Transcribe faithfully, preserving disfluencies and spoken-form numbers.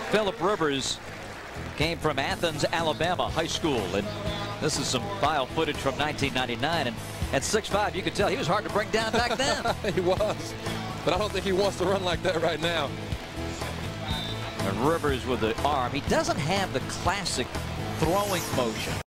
Philip Rivers came from Athens, Alabama high school, and this is some file footage from nineteen ninety-nine. And at six five, you could tell he was hard to bring down back then. He was, but I don't think he wants to run like that right now. And Rivers with the arm. He doesn't have the classic throwing motion.